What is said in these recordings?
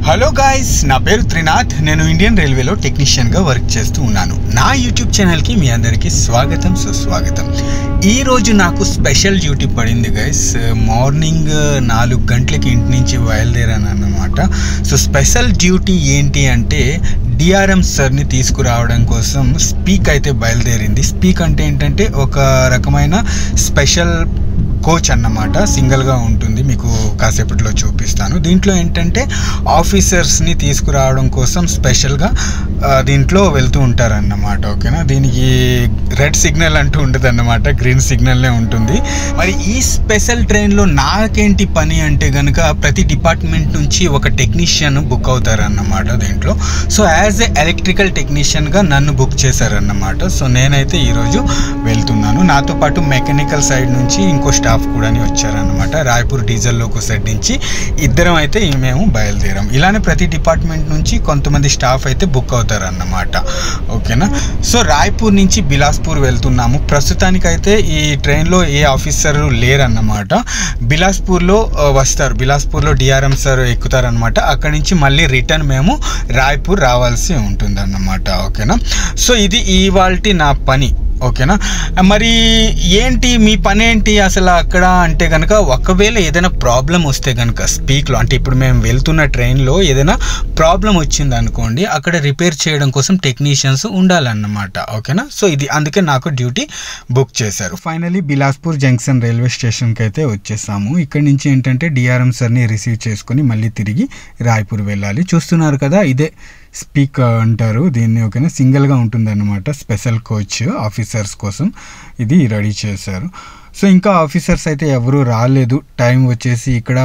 Hello guys, నా పేరు త్రినాథ్. నేను ఇండియన్ రైల్వేలో టెక్నీషియన్గా వర్క్ చేస్తూ ఉన్నాను. నా యూట్యూబ్ ఛానల్కి మీ అందరికీ స్వాగతం, సుస్వాగతం. ఈరోజు నాకు స్పెషల్ డ్యూటీ పడింది గైస్. మార్నింగ్ 4 గంటలకి ఇంటి నుంచి బయలుదేరాను అన్నమాట. సో స్పెషల్ డ్యూటీ ఏంటి అంటే డిఆర్ఎం సార్ని తీసుకురావడం కోసం స్పీక్ అయితే బయలుదేరింది. స్పీక్ అంటే ఏంటంటే ఒక రకమైన స్పెషల్ కోచ్ అన్నమాట, సింగిల్గా ఉంటుంది. మీకు కాసేపట్లో చూపిస్తాను. దీంట్లో ఏంటంటే ఆఫీసర్స్ని తీసుకురావడం కోసం స్పెషల్గా దీంట్లో వెళ్తూ ఉంటారన్నమాట. ఓకేనా, దీనికి రెడ్ సిగ్నల్ అంటూ ఉంటుంది అన్నమాట, గ్రీన్ సిగ్నల్లే ఉంటుంది. మరి ఈ స్పెషల్ ట్రైన్లో నాకేంటి పని అంటే కనుక ప్రతి డిపార్ట్మెంట్ నుంచి ఒక టెక్నీషియన్ బుక్ అవుతారన్నమాట దీంట్లో. సో యాజ్ ఎ ఎలక్ట్రికల్ టెక్నీషియన్గా నన్ను బుక్ చేశారన్నమాట. సో నేనైతే ఈరోజు వెళ్తున్నాను. నాతో పాటు మెకానికల్ సైడ్ నుంచి ఇంకో స్టాఫ్ కూడా వచ్చారనమాట. రాయ్పూర్ డీజిల్ లోకో సెట్ నుంచి ఇద్దరం అయితే మేము బయలుదేరాం. ఇలానే ప్రతి డిపార్ట్మెంట్ నుంచి కొంతమంది స్టాఫ్ అయితే బుక్ అవుతారన్నమాట. ఓకేనా, సో రాయ్పూర్ నుంచి బిలాస్పూర్ వెళ్తున్నాము. ప్రస్తుతానికైతే ఈ ట్రైన్లో ఏ ఆఫీసర్ లేరన్నమాట. బిలాస్పూర్లో వస్తారు, బిలాస్పూర్లో డిఆర్ఎం సార్ ఎక్కుతారనమాట. అక్కడి నుంచి మళ్ళీ రిటర్న్ మేము రాయ్పూర్ రావాల్సి ఉంటుందన్నమాట. ఓకేనా, సో ఇది ఇవాల్టి నా పని. ఓకేనా, మరి ఏంటి మీ పని ఏంటి అసలు అక్కడ అంటే కనుక ఒకవేళ ఏదైనా ప్రాబ్లం వస్తే కనుక స్పీక్లో, అంటే ఇప్పుడు మేము వెళ్తున్న ట్రైన్లో ఏదైనా ప్రాబ్లం వచ్చింది అనుకోండి, అక్కడ రిపేర్ చేయడం కోసం టెక్నీషియన్స్ ఉండాలన్నమాట. ఓకేనా, సో ఇది అందుకే నాకు డ్యూటీ బుక్ చేశారు. ఫైనలీ బిలాస్పూర్ జంక్షన్ రైల్వే స్టేషన్కి అయితే వచ్చేసాము. ఇక్కడ నుంచి ఏంటంటే డిఆర్ఎం సార్ని రిసీవ్ చేసుకొని మళ్ళీ తిరిగి రాయ్పూర్ వెళ్ళాలి. చూస్తున్నారు కదా, ఇదే స్పీక్ అంటారు దీన్ని. ఓకేనా, సింగిల్గా ఉంటుందన్నమాట, స్పెషల్ కోచ్ ఆఫీసర్స్ కోసం ఇది రెడీ చేశారు. సో ఇంకా ఆఫీసర్స్ అయితే ఎవరు రాలేదు. టైం వచ్చేసి ఇక్కడ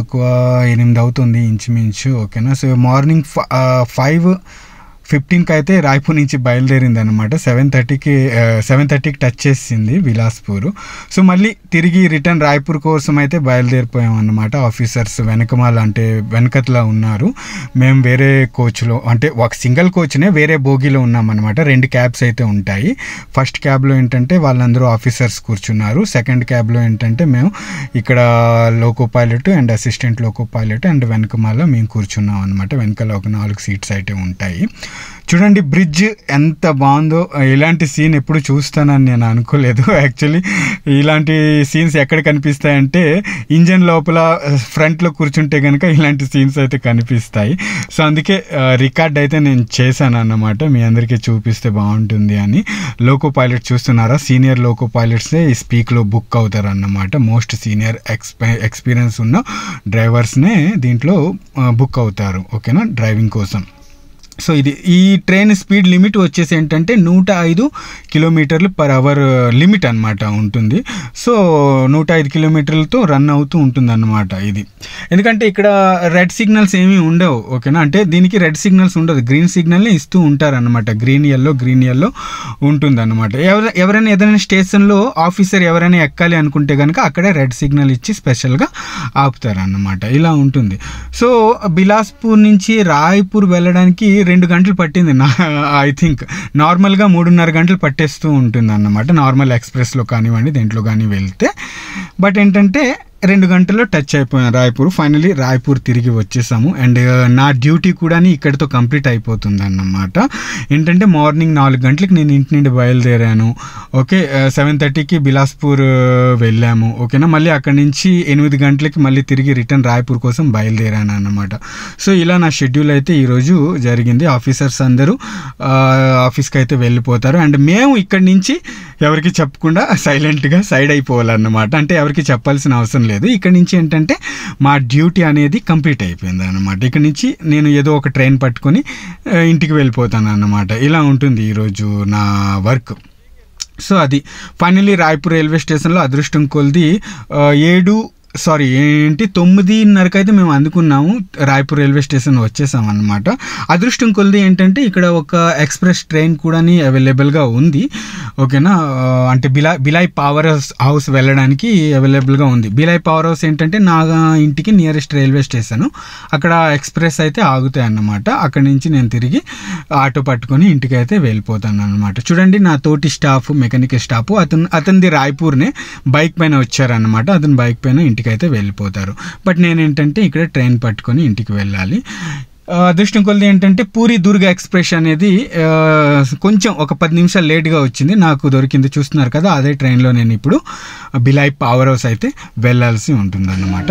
8:15 అవుతుంది ఇంచుమించు. ఓకేనా, సో మార్నింగ్ 5:15కి అయితే రాయ్పూర్ నుంచి బయలుదేరింది అనమాట. 7:30కి టచ్ చేసింది బిలాస్పూర్. సో మళ్ళీ తిరిగి రిటర్న్ రాయ్పూర్ కోసం అయితే బయలుదేరిపోయాం అన్నమాట. ఆఫీసర్స్ వెనకమాల అంటే వెనకట్లా ఉన్నారు. మేము వేరే కోచ్లో, అంటే ఒక సింగిల్ కోచ్నే వేరే బోగీలో ఉన్నామన్నమాట. 2 క్యాబ్స్ అయితే ఉంటాయి. ఫస్ట్ క్యాబ్లో ఏంటంటే వాళ్ళందరూ ఆఫీసర్స్ కూర్చున్నారు. సెకండ్ క్యాబ్లో ఏంటంటే మేము ఇక్కడ loco pilot and assistant loco pilot and వెనకమాల మేము కూర్చున్నాం అనమాట. వెనకాల ఒక 4 సీట్స్ అయితే ఉంటాయి. చూడండి బ్రిడ్జ్ ఎంత బాగుందో. ఇలాంటి సీన్ ఎప్పుడు చూస్తానని నేను అనుకోలేదు. యాక్చువల్లీ ఇలాంటి సీన్స్ ఎక్కడ కనిపిస్తాయంటే ఇంజన్ లోపల ఫ్రంట్లో కూర్చుంటే కనుక ఇలాంటి సీన్స్ అయితే కనిపిస్తాయి. సో అందుకే రికార్డ్ అయితే నేను చేశాను అన్నమాట, మీ అందరికీ చూపిస్తే బాగుంటుంది అని. లోకో పైలట్ చూస్తున్నారా, సీనియర్ లోకో పైలట్సే ఈ స్పీక్లో బుక్ అవుతారు అన్నమాట. మోస్ట్ సీనియర్ ఎక్స్పీరియన్స్ ఉన్న డ్రైవర్స్నే దీంట్లో బుక్ అవుతారు. ఓకేనా, డ్రైవింగ్ కోసం. సో ఇది ఈ ట్రైన్ స్పీడ్ లిమిట్ వచ్చేసి ఏంటంటే 105 km/h లిమిట్ అనమాట ఉంటుంది. సో 105 కిలోమీటర్లతో రన్ అవుతూ ఉంటుంది అన్నమాట ఇది. ఎందుకంటే ఇక్కడ రెడ్ సిగ్నల్స్ ఏమీ ఉండవు. ఓకేనా, అంటే దీనికి రెడ్ సిగ్నల్స్ ఉండదు, గ్రీన్ సిగ్నల్ని ఇస్తూ ఉంటారనమాట. గ్రీన్ ఎల్లో ఉంటుంది అనమాట. ఎవరైనా ఏదైనా స్టేషన్లో ఆఫీసర్ ఎవరైనా ఎక్కాలి అనుకుంటే కనుక అక్కడే రెడ్ సిగ్నల్ ఇచ్చి స్పెషల్గా ఆపుతారన్నమాట. ఇలా ఉంటుంది. సో బిలాస్పూర్ నుంచి రాయ్పూర్ వెళ్ళడానికి 2 గంటలు పట్టింది. ఐ థింక్ నార్మల్గా 3.5 గంటలు పట్టేస్తూ ఉంటుంది అన్నమాట, నార్మల్ ఎక్స్ప్రెస్లో కానివ్వండి దేంట్లో కానీ వెళ్తే. బట్ ఏంటంటే 2 గంటల్లో టచ్ అయిపోయాను రాయ్పూర్. ఫైనలీ రాయ్పూర్ తిరిగి వచ్చేసాము. అండ్ నా డ్యూటీ కూడా ఇక్కడితో కంప్లీట్ అయిపోతుంది అన్నమాట. ఏంటంటే మార్నింగ్ 4 గంటలకు నేను ఇంటి నుండి బయలుదేరాను. ఓకే, 7:30కి బిలాస్పూర్ వెళ్ళాము. ఓకేనా, మళ్ళీ అక్కడి నుంచి 8 గంటలకి మళ్ళీ తిరిగి రిటర్న్ రాయ్పూర్ కోసం బయలుదేరాను అన్నమాట. సో ఇలా నా షెడ్యూల్ అయితే ఈరోజు జరిగింది. ఆఫీసర్స్ అందరూ ఆఫీస్కి అయితే వెళ్ళిపోతారు. అండ్ మేము ఇక్కడి నుంచి ఎవరికి చెప్పకుండా సైలెంట్గా సైడ్ అయిపోవాలన్నమాట. అంటే ఎవరికి చెప్పాల్సిన అవసరం లేదు. ఇక్కడ నుంచి ఏంటంటే మా డ్యూటీ అనేది కంప్లీట్ అయిపోయింది అన్నమాట. ఇక్కడ నుంచి నేను ఏదో ఒక ట్రైన్ పట్టుకొని ఇంటికి వెళ్ళిపోతాను అన్నమాట. ఇలా ఉంటుంది ఈరోజు నా వర్క్. సో అది ఫైనలీ రాయ్పూర్ రైల్వే స్టేషన్లో అదృష్టం కొలిది 9:30కి అయితే మేము అందుకున్నాము. రాయ్పూర్ రైల్వే స్టేషన్ వచ్చేసాం అన్నమాట. అదృష్టం కొలిది ఏంటంటే ఇక్కడ ఒక ఎక్స్ప్రెస్ ట్రైన్ కూడా అవైలబుల్గా ఉంది. ఓకేనా, అంటే బిలాయ్ పవర్ హౌస్ వెళ్ళడానికి అవైలబుల్గా ఉంది. బిలాయ్ పవర్ హౌస్ ఏంటంటే నా ఇంటికి నియరెస్ట్ రైల్వే స్టేషన్. అక్కడ ఎక్స్ప్రెస్ అయితే ఆగుతాయి అన్నమాట. అక్కడి నుంచి నేను తిరిగి ఆటో పట్టుకొని ఇంటికి అయితే వెళ్ళిపోతాను అన్నమాట. చూడండి నా తోటి స్టాఫ్, మెకానికల్ స్టాఫ్, అతనిది రాయ్పూర్నే బైక్ పైన వచ్చారన్నమాట. అతను బైక్ పైన ఇంటికి అయితే వెళ్ళిపోతారు. బట్ నేనేంటంటే ఇక్కడ ట్రైన్ పట్టుకొని ఇంటికి వెళ్ళాలి. అదృష్టం కొద్ది ఏంటంటే పూరి దుర్గ ఎక్స్ప్రెస్ అనేది కొంచెం ఒక 10 నిమిషాలు లేట్గా వచ్చింది, నాకు దొరికింది. చూస్తున్నారు కదా, అదే ట్రైన్లో నేను ఇప్పుడు బిలాయ్ పవర్ హౌస్ అయితే వెళ్ళాల్సి ఉంటుందన్నమాట.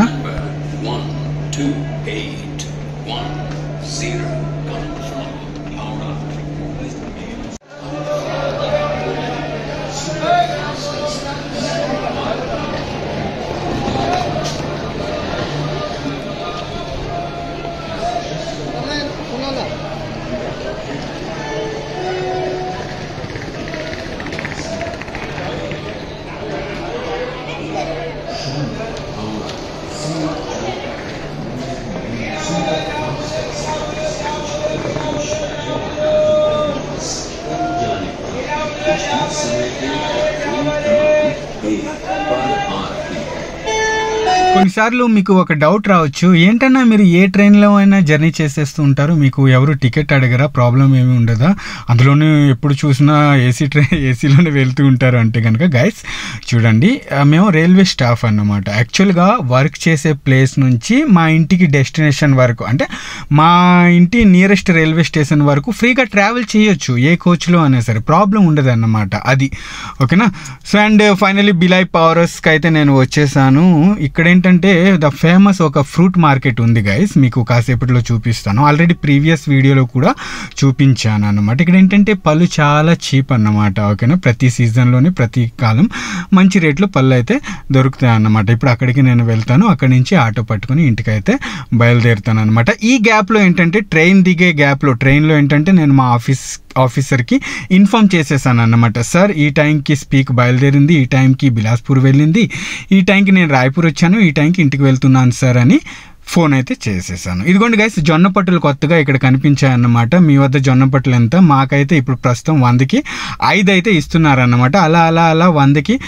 కొన్నిసార్లు మీకు ఒక డౌట్ రావచ్చు, ఏంటన్నా మీరు ఏ ట్రైన్లో అయినా జర్నీ చేసేస్తూ ఉంటారు, మీకు ఎవరు టికెట్ అడగరా, ప్రాబ్లం ఏమి ఉండదా, అందులోనే ఎప్పుడు చూసినా ఏసీలోనే వెళ్తూ ఉంటారు అంటే కనుక గైస్ చూడండి, మేము రైల్వే స్టాఫ్ అన్నమాట. యాక్చువల్గా వర్క్ చేసే ప్లేస్ నుంచి మా ఇంటికి డెస్టినేషన్ వరకు, అంటే మా ఇంటి నియరెస్ట్ రైల్వే స్టేషన్ వరకు ఫ్రీగా ట్రావెల్ చేయొచ్చు ఏ కోచ్లో అయినా సరే, ప్రాబ్లం ఉండదు అన్నమాట అది. ఓకేనా. So and finally Bhilai power హౌస్కి అయితే నేను వచ్చేసాను. ఇక్కడ ఏంటంటే ద ఫేమస్ ఒక ఫ్రూట్ మార్కెట్ ఉంది గైస్, మీకు కాసేపట్లో చూపిస్తాను. ఆల్రెడీ ప్రీవియస్ వీడియోలో కూడా చూపించాను అన్నమాట. ఇక్కడ ఏంటంటే పళ్ళు చాలా చీప్ అన్నమాట. ఓకేనా, ప్రతి సీజన్లోనే ప్రతి కాలం మంచి రేట్లో పళ్ళు అయితే దొరుకుతాయి అన్నమాట. ఇప్పుడు అక్కడికి నేను వెళ్తాను, అక్కడి నుంచి ఆటో పట్టుకొని ఇంటికి అయితే బయలుదేరుతాను అనమాట. ఈ గ్యాప్లో ఏంటంటే ట్రైన్ దిగే గ్యాప్లో ట్రైన్లో ఏంటంటే నేను మా ఆఫీసర్కి ఇన్ఫామ్ చేసేసాను అన్నమాట. సార్ ఈ టైంకి స్పీక్ బయలుదేరింది, ఈ టైంకి బిలాస్పూర్ వెళ్ళింది, ఈ టైంకి నేను రాయ్పూర్ వచ్చాను, ఈ టైంకి ఇంటికి వెళ్తున్నాను సార్ అని ఫోన్ అయితే చేసేసాను. ఇదిగోండి గైస్, జొన్న పట్టులు కొత్తగా ఇక్కడ కనిపించాయన్నమాట. మీ వద్ద జొన్న పట్టులు ఎంత? మాకైతే ఇప్పుడు ప్రస్తుతం 100కి 5 అయితే ఇస్తున్నారన్నమాట. అలా 100కి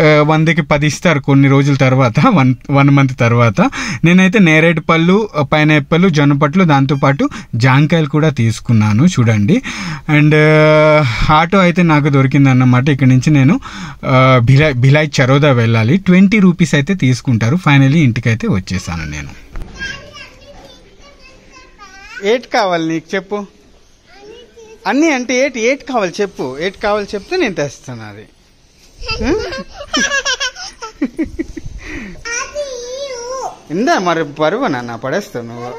10 ఇస్తారు కొన్ని రోజుల తర్వాత, 1 మంత్ తర్వాత. నేనైతే నేరేడు పళ్ళు, పైనాపిల్, జొన్న పట్టులు, దాంతోపాటు జాంకాయలు కూడా తీసుకున్నాను చూడండి. అండ్ ఆటో అయితే నాకు దొరికిందన్నమాట. ఇక్కడ నుంచి నేను భిలాయ్ చరోదా వెళ్ళాలి. 20 రూపీస్ అయితే తీసుకుంటారు. ఫైనలీ ఇంటికి అయితే వచ్చేసాను నేను. ఏట్ కావాలి నీకు చెప్పు, అన్నీ అంటే ఏట్ కావాలి చెప్పు, ఏట్ కావాలి చెప్తే నేను తెస్తాను. అది ఇందా మరి పరువు నాన్న పడేస్తావు నువ్వు.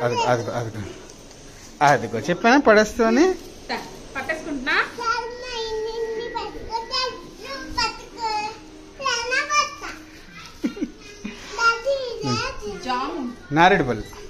అదిగో చెప్పానా పడేస్తావు అని. నారేడు పళ్ళు